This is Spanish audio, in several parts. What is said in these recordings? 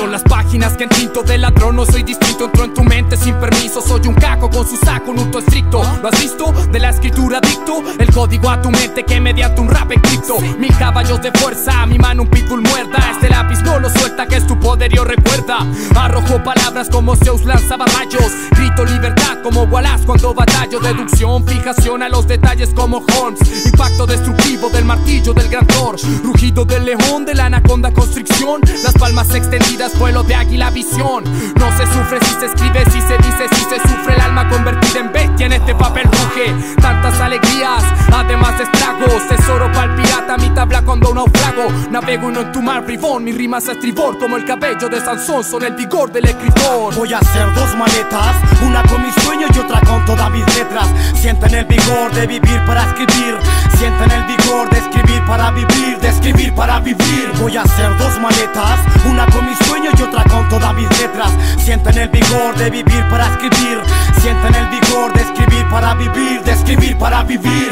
Son las páginas que en tinto de ladrón no soy distinto. Entro en tu mente sin permiso, soy un caco con su saco, un unto estricto. ¿Lo has visto? De la escritura dicto el código a tu mente que mediante un rap encripto. 1000 caballos de fuerza, mi mano un pitbull muerda. Este lápiz no lo suelta, que es tu poderío recuerda. Arrojo palabras como Zeus lanzaba rayos. Grito libertad como Wallace cuando batallo. Deducción, fijación a los detalles como Holmes. Impacto destructivo del martillo del gran Thor. Rugido del león, de la anaconda constricción. Las palmas extendidas, vuelo de águila visión. No se sufre si se escribe, si se dice, si se sufre. El alma convertida en bestia en este papel ruge. Tantas alegrías, además de estragos. Tesoro pa'l pirata, mi tabla cuando naufrago. Navego y no en tu mar bribón. Mis rimas a estribor como el cabello de Sansón. Son el vigor del escritor. Voy a hacer dos maletas, una con mis sueños y otra con todas mis letras. Sienten el vigor de vivir para escribir. Sienten el vigor de escribir para vivir, de escribir para vivir. Voy a hacer dos maletas, una con mis sueños y otra con todas mis letras. Sienten el vigor de vivir para escribir. Sienten el vigor de escribir para vivir, de escribir para vivir.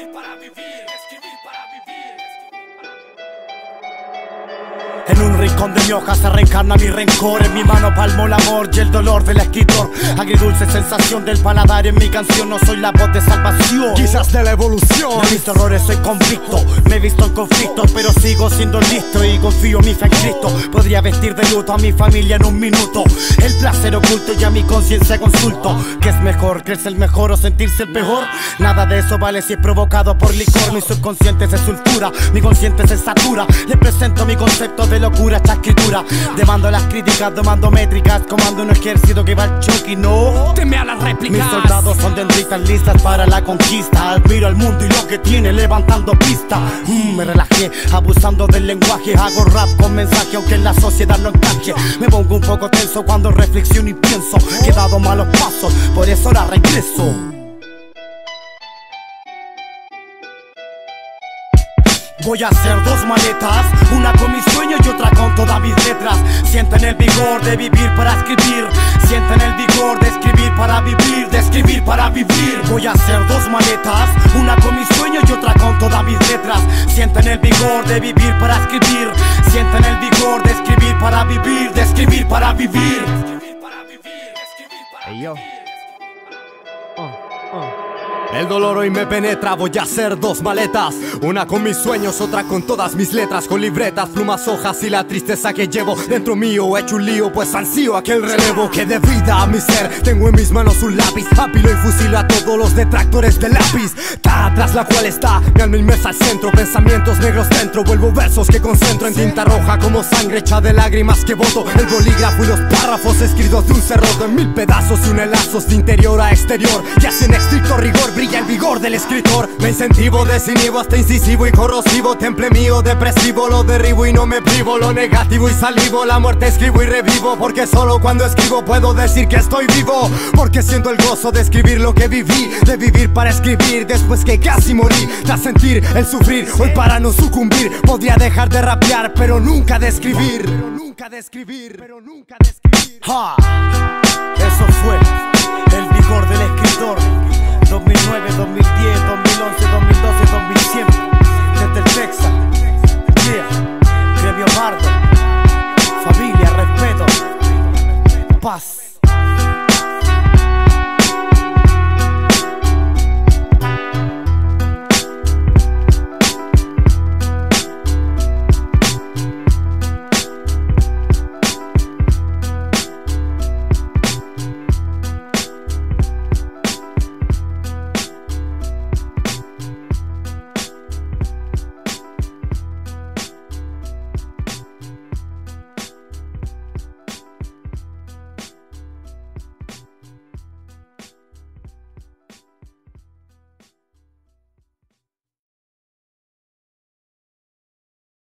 En un rincón de mi hoja se reencarna mi rencor. En mi mano palmo el amor y el dolor del escritor. Agridulce sensación del paladar en mi canción. No soy la voz de salvación, quizás de la evolución. De mis errores soy convicto, me he visto en conflictos, pero sigo siendo listo y confío mi fe en Cristo. Podría vestir de luto a mi familia en un minuto. El placer oculto y a mi conciencia consulto. ¿Qué es mejor? ¿Creerse el mejor o sentirse el peor? Nada de eso vale si es provocado por licor. Mi subconsciente se sulfura, mi consciente se satura. Le presento mi concepto de locura, esta escritura. Demando las críticas, domando métricas. Comando un ejército que va al choque y no teme a las réplicas. Mis soldados son dendritas listas para la conquista. Admiro al mundo y lo que tiene levantando pista. Me relajé, abusando del lenguaje. Hago rap con mensaje aunque en la sociedad no encaje. Me pongo un poco tenso cuando reflexiono y pienso que he dado malos pasos, por eso ahora regreso. Voy a hacer dos maletas, una con mis sueños y otra con todas mis letras. Sienten el vigor de vivir para escribir. Sienten el vigor de escribir para vivir, de escribir para vivir. Voy a hacer dos maletas, una con mis sueños y otra con todas mis letras. Sienten el vigor de vivir para escribir. Sienten el vigor de escribir para vivir, de escribir para vivir. Hey, yo. El dolor hoy me penetra, voy a hacer dos maletas. Una con mis sueños, otra con todas mis letras. Con libretas, plumas, hojas y la tristeza que llevo dentro mío. He hecho un lío, pues ansío aquel relevo que de vida a mi ser. Tengo en mis manos un lápiz, apilo y fusilo a todos los detractores del lápiz. Tras la cual está mi alma inmersa al centro. Pensamientos negros dentro, vuelvo versos que concentro en tinta roja como sangre hecha de lágrimas que boto. El bolígrafo y los párrafos escritos de un cerroto en 1000 pedazos y unelazos de interior a exterior. Y así en estricto rigor brilla el vigor del escritor. Me incentivo, desinhibo hasta incisivo y corrosivo. Temple mío depresivo, lo derribo y no me privo. Lo negativo y salivo, la muerte escribo y revivo. Porque solo cuando escribo puedo decir que estoy vivo. Porque siento el gozo de escribir lo que viví, de vivir para escribir después que casi morí. Tras sentir el sufrir, hoy para no sucumbir podría dejar de rapear, pero nunca de escribir. Eso fue el vigor del escritor. 2009, 2010, 2011, 2012, 2007.